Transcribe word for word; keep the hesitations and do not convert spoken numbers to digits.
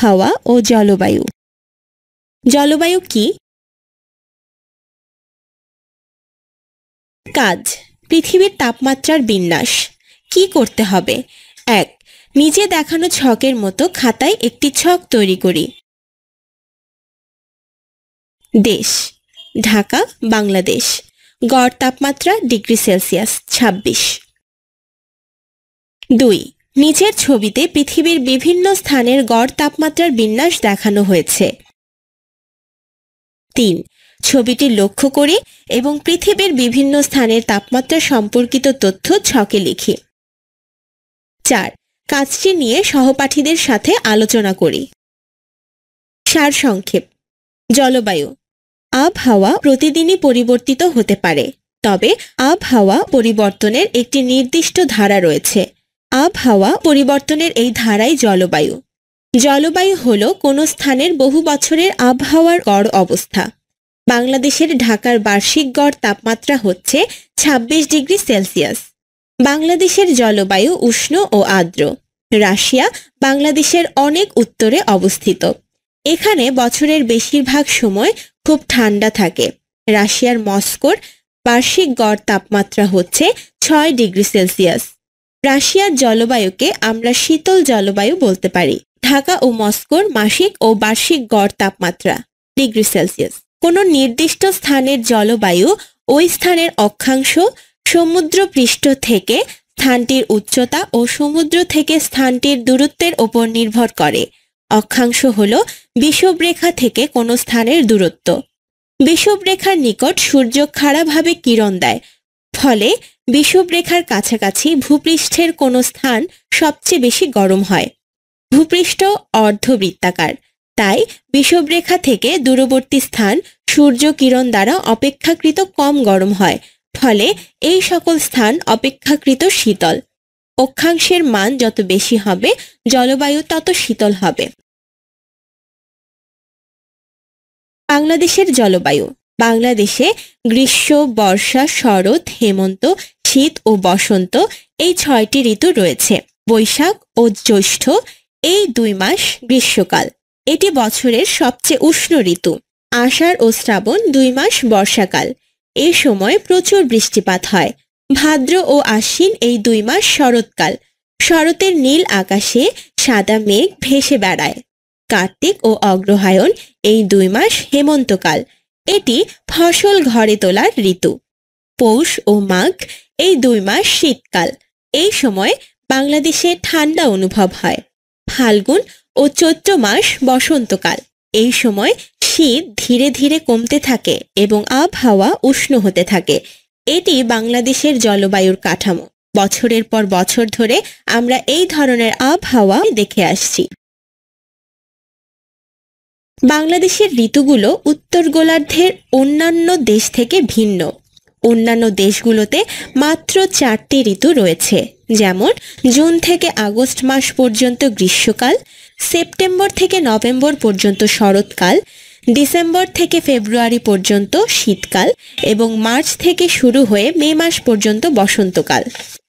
আবহাওয়া ও জলবায়ু। জলবায়ু কি? কাজ: পৃথিবীর তাপমাত্রার বিন্যাস। কি করতে হবে? এক, নিচে দেখানো ছকের মতো খাতায় একটি ছক তৈরি করি। দেশ: ঢাকা, বাংলাদেশ। গড় তাপমাত্রা ডিগ্রি সেলসিয়াস ছাব্বিশ। দুই, নিচের ছবিতে পৃথিবীর বিভিন্ন স্থানের গড় তাপমাত্রার বিন্যাস দেখানো হয়েছে। তিন, ছবিটি লক্ষ্য করি এবং পৃথিবীর বিভিন্ন স্থানের তাপমাত্রা সম্পর্কিত তথ্য ছকে লিখি। চার, কাজটি নিয়ে সহপাঠীদের সাথে আলোচনা করি। সারসংক্ষেপ: জলবায়ু: আবহাওয়া প্রতিদিনই পরিবর্তিত হতে পারে, তবে আবহাওয়া পরিবর্তনের একটি নির্দিষ্ট ধারা রয়েছে। আবহাওয়া পরিবর্তনের এই ধারাই জলবায়ু। জলবায়ু হল কোনো স্থানের বহু বছরের আবহাওয়ার গড় অবস্থা। বাংলাদেশের ঢাকার বার্ষিক গড় তাপমাত্রা হচ্ছে ছাব্বিশ ডিগ্রি সেলসিয়াস। বাংলাদেশের জলবায়ু উষ্ণ ও আর্দ্র। রাশিয়া বাংলাদেশের অনেক উত্তরে অবস্থিত। এখানে বছরের বেশিরভাগ সময় খুব ঠান্ডা থাকে। রাশিয়ার মস্কোর বার্ষিক গড় তাপমাত্রা হচ্ছে ছয় ডিগ্রি সেলসিয়াস। রাশিয়ার জলবায়ুকে আমরা শীতল জলবায়ু বলতে পারি। ঢাকা ও মস্কোর মাসিক ও বার্ষিক গড় তাপমাত্রা ডিগ্রি সেলসিয়াস। কোনো নির্দিষ্ট স্থানের জলবায়ু ওই স্থানের অক্ষাংশ, সমুদ্র পৃষ্ঠ থেকে স্থানটির উচ্চতা ও সমুদ্র থেকে স্থানটির দূরত্বের ওপর নির্ভর করে। অক্ষাংশ হল বিষুবরেখা থেকে কোনো স্থানের দূরত্ব। বিষুবরেখার নিকট সূর্য খাড়াভাবে কিরণ দেয়, ফলে বিষুবরেখার কাছাকাছি ভূপৃষ্ঠের কোনো স্থান সবচেয়ে বেশি গরম হয়। ভূপৃষ্ঠ অর্ধবৃত্তাকার, তাই বিষুবরেখা থেকে দূরবর্তী স্থান সূর্য কিরণ দ্বারা অপেক্ষাকৃত কম গরম হয়, ফলে এই সকল স্থান অপেক্ষাকৃত শীতল। অক্ষাংশের মান যত বেশি হবে, জলবায়ু তত শীতল হবে। বাংলাদেশের জলবায়ু: বাংলাদেশে গ্রীষ্ম, বর্ষা, শরৎ, হেমন্ত, শীত ও বসন্ত এই ছয়টি ঋতু রয়েছে। বৈশাখ ও জ্যৈষ্ঠ এই দুই মাস গ্রীষ্মকাল। এটি বছরের সবচেয়ে উষ্ণ ঋতু। আষাঢ় ও শ্রাবণ দুই মাস বর্ষাকাল। এ সময় প্রচুর বৃষ্টিপাত হয়। ভাদ্র ও আশ্বিন এই দুই মাস শরৎকাল। শরতের নীল আকাশে সাদা মেঘ ভেসে বেড়ায়। কার্তিক ও অগ্রহায়ণ এই দুই মাস হেমন্তকাল। এটি ফসল ঘরে তোলার ঋতু। পৌষ ও মাঘ এই দুই মাস শীতকাল। এই সময় বাংলাদেশে ঠান্ডা অনুভব হয়। ফাল্গুন ও চৈত্র মাস বসন্তকাল। এই সময় শীত ধীরে ধীরে কমতে থাকে এবং আবহাওয়া উষ্ণ হতে থাকে। এটি বাংলাদেশের জলবায়ুর কাঠামো। বছরের পর বছর ধরে আমরা এই ধরনের আবহাওয়া দেখে আসছি। বাংলাদেশের ঋতুগুলো উত্তর গোলার্ধের অন্যান্য দেশ থেকে ভিন্ন। অন্যান্য দেশগুলোতে মাত্র চারটি ঋতু রয়েছে, যেমন জুন থেকে আগস্ট মাস পর্যন্ত গ্রীষ্মকাল, সেপ্টেম্বর থেকে নভেম্বর পর্যন্ত শরৎকাল, ডিসেম্বর থেকে ফেব্রুয়ারি পর্যন্ত শীতকাল এবং মার্চ থেকে শুরু হয়ে মে মাস পর্যন্ত বসন্তকাল।